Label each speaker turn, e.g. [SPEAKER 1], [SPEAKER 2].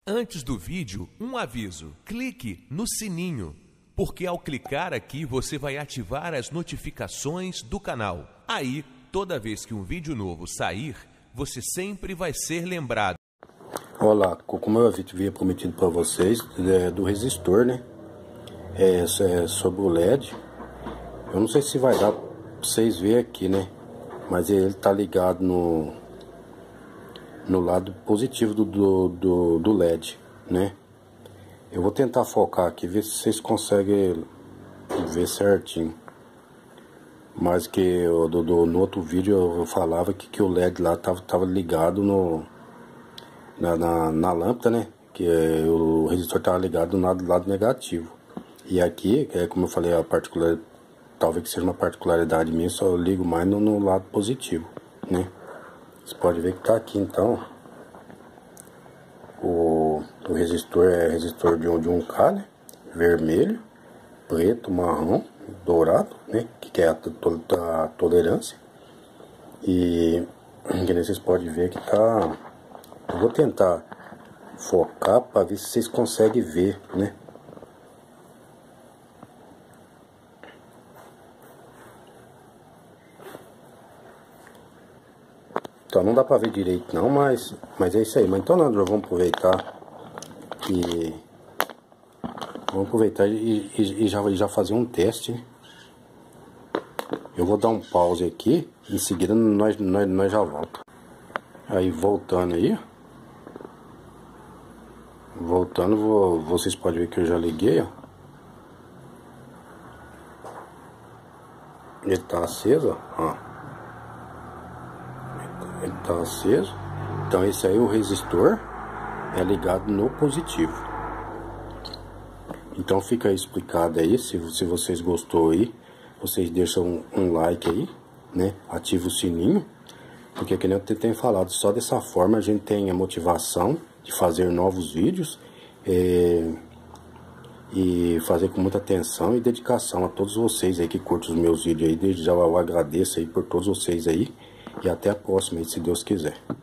[SPEAKER 1] Antes do vídeo, um aviso. Clique no sininho, porque ao clicar aqui você vai ativar as notificações do canal. Aí, toda vez que um vídeo novo sair, você sempre vai ser lembrado.
[SPEAKER 2] Olá, como eu havia prometido para vocês, do resistor, né? Sobre o LED. Eu não sei se vai dar para vocês verem aqui, né? Mas ele tá ligado no lado positivo do LED, né? Eu vou tentar focar aqui, ver se vocês conseguem ver certinho. Mas que no outro vídeo eu falava que o LED lá tava ligado na lâmpada, né? Que o resistor tava ligado no lado negativo. E aqui, como eu falei, talvez que seja uma particularidade minha, só eu ligo mais no lado positivo, né? Você pode ver que tá aqui então. O resistor é resistor de 1K, né? Vermelho, preto, marrom, dourado, né? Que é a tolerância. E que nem vocês podem ver que tá. Eu vou tentar focar para ver se vocês conseguem ver, né? Então não dá pra ver direito não, mas é isso aí. Mas então nós vamos aproveitar e já fazer um teste. Eu vou dar um pause aqui, em seguida nós já volta. Aí voltando aí. Voltando, vocês podem ver que eu já liguei, ó. Ele tá aceso, ó. Ele tá aceso. Então esse aí, o resistor, é ligado no positivo. Então fica aí explicado aí. Se vocês gostou aí, vocês deixam um like aí, né? Ativa o sininho, porque que nem eu tenho falado, só dessa forma a gente tem a motivação de fazer novos vídeos e fazer com muita atenção e dedicação a todos vocês aí que curtem os meus vídeos aí. Desde já eu agradeço aí por todos vocês aí. E até a próxima, se Deus quiser.